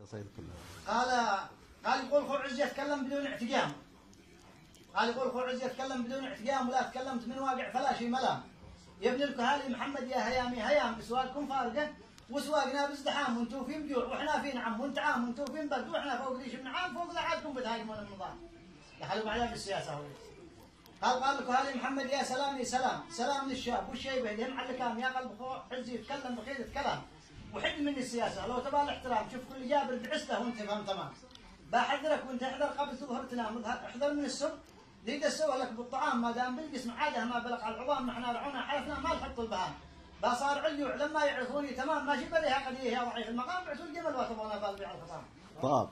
قال يقول خو عز يتكلم بدون اعتقام. قال يقول خو عز يتكلم بدون اعتقام ولا تكلمت من واقع فلا شيء ملام. يا ابن الكهالي محمد يا هيامي هيام اسواقكم فارقه وسواقنا بازدحام وانتم في مجوع وإحنا في نعم وانت عام وانتم في برد وإحنا فوق ريش من عام فوق لعادكم بتهاجمون النظام. دخلوا بعدها بالسياسة هو. قال الكهالي محمد يا سلامي سلام للشاب والشيبه يهم على الكلام يا قلب خو عز يتكلم بخير كلام وحد من السياسة لو تبغى الاحترام شوف كل جابر بعسته وانت فهم تمام. بحذرك وانت احذر قبل تظهر تنام احذر من السم ليد السوى لك بالطعام ما دام بالجسم عاده ما بلغ على العظام احنا رعونا حلفنا ما نحط البهام. بصار عليو لما يعرفوني تمام ماشي بريها قضيه يا ضعيف المقام بعثوا الجمل وتبغون بالبيع الخطام. طاب.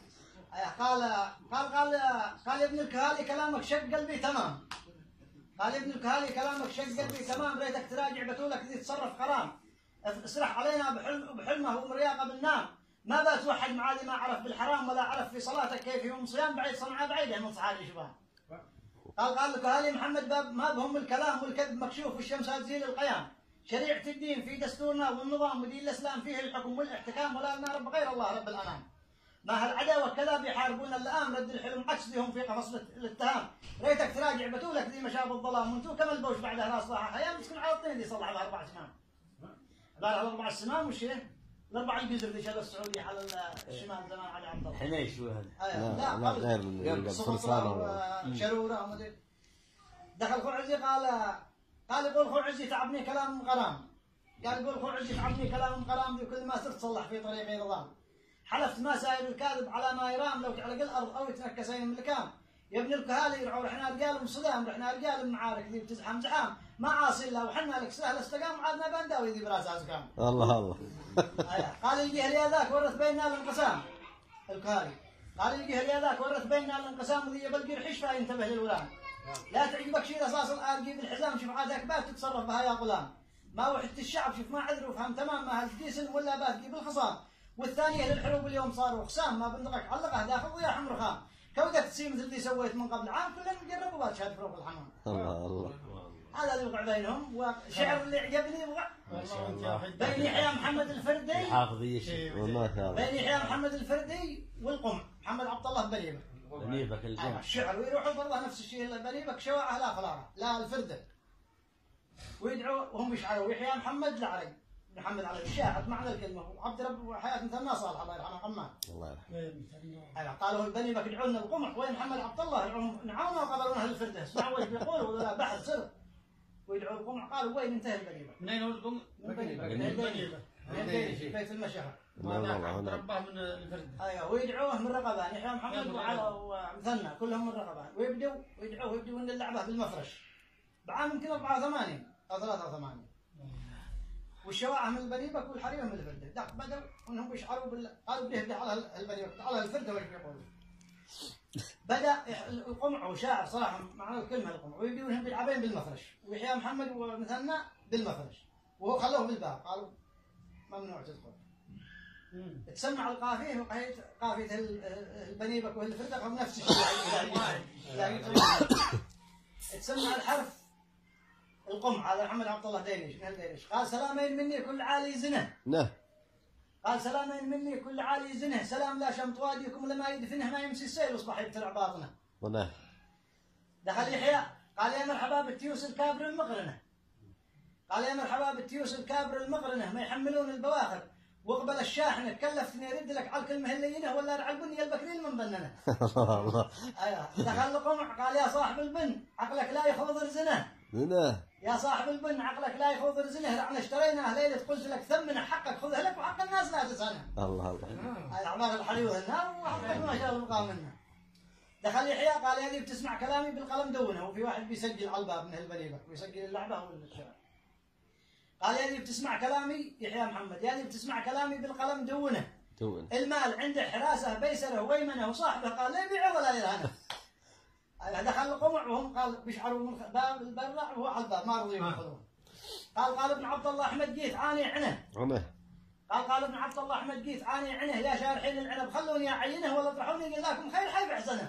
قال يا ابن الكهالي كلامك شق قلبي تمام. قال يا ابن الكهالي كلامك شق قلبي تمام ريتك تراجع بتولك ذي تصرف كلام. اسرح علينا بحلمه ومرياقه بالنام. ما بتوحد معادي ما عرف بالحرام ولا عرف في صلاتك كيف يوم صيام بعيد صنعاء بعيده من صحابي شباب. قال الكهالي محمد ما بهم الكلام والكذب مكشوف والشمس تزيل القيام. شريعة الدين في دستورنا والنظام ودين الإسلام فيه الحكم والاحتكام ولا لنا رب غير الله رب الأنام. ما هالعداوة كذا بيحاربون اللئام رد الحلم عكس ذيهم في قفص الاتهام. ريتك تراجع بتولك ذي مشاب الظلام وانتو كما البوش بعدها راس ضاحى خيام تكون على الطين اللي صلح لها 4 سنام. قال على 4 سنام وش هي؟ الأربع الجزر اللي شال السعودية على الشمال زمان علي عبد الله. حنيش وهذا. لا غير من صفصة شرورة ومدري. دخل خو عزي قال يقول خو عزي تعبني كلام غرام. قال يقول خو عزي تعبني كلام غرام بكل ما صرت تصلح في طريقي نظام. حلفت ما ساير الكاذب على ما يرام لو تعلق الارض او يتنكسين من الكام. يا ابن الكهالي يرعوا رحنا رجال من صدام رحنا رجال معارك ذي بتزحم زحام ما عاصي الا وحنا لك سهل استقام عادنا بنداوي ذي براسها زكام. الله قال يجي لي ذاك ورث بيننا الانقسام. الكهالي قال يجي لي ذاك ورث بيننا الانقسام وذي بلقي رحش فينتبه للولام. لا تعجبك شيء اساس الارجي بالحزام شوف عادك بات تتصرف بها يا غلام. ما وحدت الشعب شوف ما عذر وفهم تمام ما هالجيسن ولا باتقي بالخصام. والثانيه للحروب اليوم صاروا خصام ما بندقك علقه داخل ضياع حمر خام. كودك تسي مثل اللي سويت من قبل عام كلنا نجرب وبات شهد فروق الحمام. الله هذا اللي وقع بينهم وشعر اللي عجبني وقع بين يحيى محمد الفردي حافظي شيء بين يحيى محمد الفردي والقمع محمد عبد الله بنيبه. بنيبك الجمع الشعر ويروحوا برضه نفس الشيء بنيبك شواعه لا فلاره لا الفرده. ويدعوا وهم يشعروا ويحيى محمد العري محمد على الشاهد معنى الكلمه وعبد رب وحياه مثلنا صالح الله يرحمه قمان. الله يرحمه. قالوا البني بيدعوا لنا القمح وين محمد عبد الله يدعوهم نعاونه وقبلوا اهل الفرده اسمعوا وش بيقولوا ولا بحث سر ويدعوا القمح قالوا وين انتهى البني منين هو القمح؟ من بني بيت المشيخه. رباه من الفرده. ايوه ويدعوه من رقبان يحيى محمد ومثنى كلهم من رقبان ويبدوا يبدوا ان اللعبه بالمفرش. بعام يمكن 84 او 83. والشواعه من البنيبك والحريمه من الفرده، بدأوا انهم يشعروا قالوا بده على البنيبك على الفرده وش بيقولوا. بدأ القمع وشاعر صراحه معنى الكلمه القمع ويبدونهم بالعبين بالمفرش ويحيى محمد ومثنى بالمفرش وهو خلوه بالباب قالوا ممنوع تدخل. تسمع القافيه قافيه البنيبك والفرده هم نفس الشيء. تسمع الحرف القمع هذا محمد عبد الله دينيش من الدينيش قال سلامين مني كل عالي زنه. قال سلامين مني كل عالي زنه سلام لا شمط واديكم لما يدفنه ما يمسي السيل واصبح يبتلع باطنه. دخل يحيى قال يا مرحبا بالتيوس الكابر المقرنه. قال يا مرحبا بالتيوس الكابر المقرنه ما يحملون البواخر واقبل الشاحنه كلفتني ارد لك على الكلمه اللينه ولا رعبني البكري المنبننه. الله دخل القمع قال يا صاحب البن عقلك لا يخوض رزنه. يا صاحب البن عقلك لا يخوض رزنه رعنا اشتريناه ليله قلت لك ثمنه حقك خذه لك وحق الناس لا تسأله. الله هاي اعمال الحليوه النار وحقك ما شاء الله مقام منه. دخل يحيى قال هذه بتسمع كلامي بالقلم دونه وفي واحد بيسجل على الباب من البنيبه ويسجل اللعبه والشعر. قال هذه بتسمع كلامي يحيى محمد هذه بتسمع كلامي بالقلم دونه. المال عنده حراسه بيسره ويمنه وصاحبه قال لا يبيعه ولا يرهنه. دخل القمع وهم قال بيشعروا من باب البرع وهو على الباب ما رضوا يدخلون. قال ابن عبد الله احمد جيت عاني عنه. قال ابن عبد الله احمد جيت عاني عنه يا شارحين العنب خلوني اعينه ولا اطرحوني قل لكم خير حي باحسنه.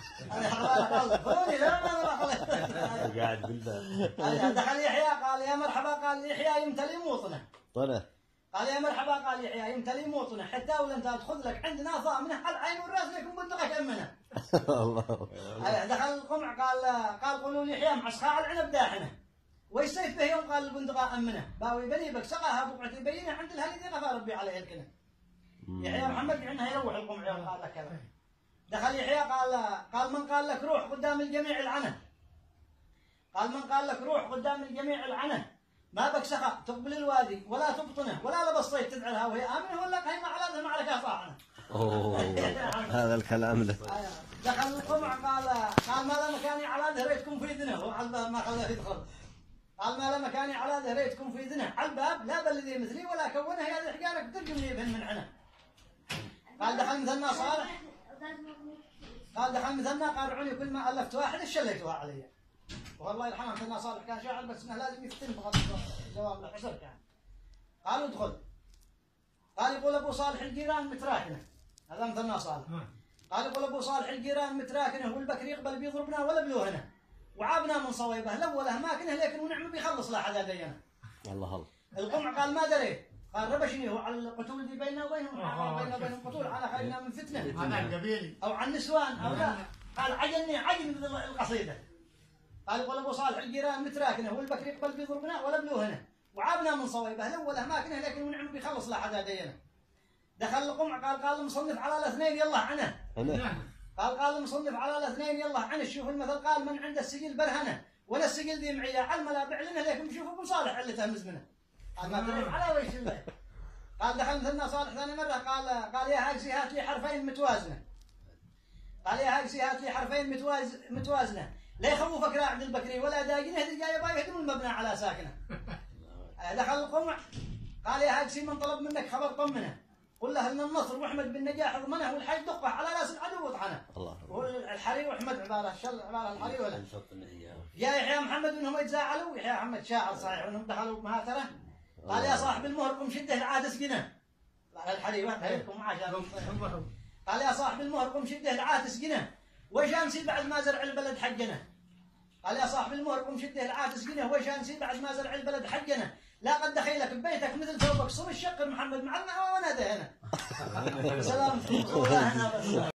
قاعد بالباب. دخل يحيى قال يا مرحبا قال يحيى يمتلي موطنه. قال يا مرحبا، قال يحيى يمتلي موطنه حتى ولا انت تاخذ لك عندنا ضامنه على العين والراس لكم بندقك امنه. الله. دخل القمع قال قولوا لي يحيى معسخاء العنب داحنه ويسيف به يوم، قال البندقه امنه باوي بني بك سقاها بقعه بينه عند الهلي غفى ربي عليه الكنه. يحيى محمد عنها يروح القمع يوم قال لك كذا. دخل يحيى قال من قال لك روح قدام الجميع العنه، قال من قال لك روح قدام الجميع العنه ما بك سخاء تقبل الوادي ولا تبطنه ولا لبسطيت تدعلها وهي امنه ولا هي على معركه صاحنه. اوه هذا الكلام له. دخل القمع قال ما لا مكاني على ذريتكم في ذنه، هو على الباب ما خلاه يدخل. قال ما لا مكاني على ذريتكم في ذنه على الباب لا بل الذي مثلي ولا كونه يا ذي حجارك ترجم لي بهن من عنه. قال دخل مثلنا صالح، قال دخل مثلنا قال رعوني كل ما الفت واحد شليتوها علي. والله يرحمه مثلنا صالح كان شاعر بس انه لازم يفتن بغض جواب الحسر كان. قالوا ادخل. قال يقول ابو صالح الجيران متراكنه، هذا مثلنا صالح. قال يقول ابو صالح الجيران متراكنه والبكر يقبل بيضربنا ولا بلوهنا وعابنا من صويبه لو ولا ماكنه لكن ونعم بيخلص لا حدا دينا. الله الله. القمع قال ما دريت، قال ربشني هو على القتول دي بيننا وبينهم، بيننا وبينهم قتول على خلينا من فتنه انا القبيلي او عن نسوان او لا. قال عجلني عجل القصيده. قال يقول ابو صالح الجيران متراكنه والبكر يقبل بيضربنا ولا بلوهنا وعابنا من صويبه لو ولا ماكنه لكن ونعم بيخلص لا حدا دينا. دخل القمع قال المصنف على الاثنين يلا عنه. قال المصنف على الاثنين يلا عنه. شوف المثل قال من عنده السجل برهنه ولا السجل ذي معيه على الملابع لنا لكن شوف ابو صالح علته مزمنه. قال ما تعرف على وجه الله. قال دخل مثلنا صالح ثاني مره قال يا هاجسي هات لي حرفين متوازنه. قال يا هاجسي هات لي حرفين متوازنه لا يخوفك راعد البكري ولا داجنه اللي جاي باي يهدم المبنى على ساكنه. دخل القمع قال يا هاجسي من طلب منك خبر طمنه قل له ان النصر واحمد بالنجاح اضمنه والحي دقه على راس العدو وطعنه. الله. والحري واحمد عباره شل عباره الحري ولا نشط النية. يا يحيى محمد انهم يتزاعلوا. يحيى محمد شاعر صحيح انهم دخلوا بمهاتره. قال يا صاحب المهر قم شده العاد اسقنه. الحري واحد عشان قال يا صاحب المهر قم شده العاد اسقنه وجانسي بعد ما زرع البلد حقنا. قال يا صاحب المهر قم شده العاد اسقنه وجانسي بعد ما زرع البلد حقنا لا قد دخيلك ببيتك مثل ثوبك صم الشق محمد معنا ونادى هنا. سلام.